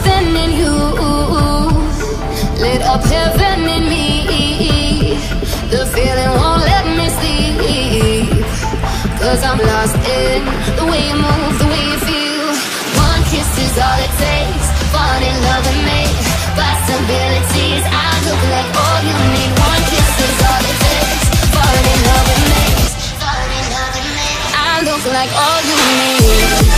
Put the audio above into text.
something in you lit up heaven in me. The feeling won't let me sleep, 'cause I'm lost in the way you move, the way you feel. One kiss is all it takes, fall in love with me. Possibilities, I look like all you need. One kiss is all it takes, fall in love with me. Fall in love with me. I look like all you need.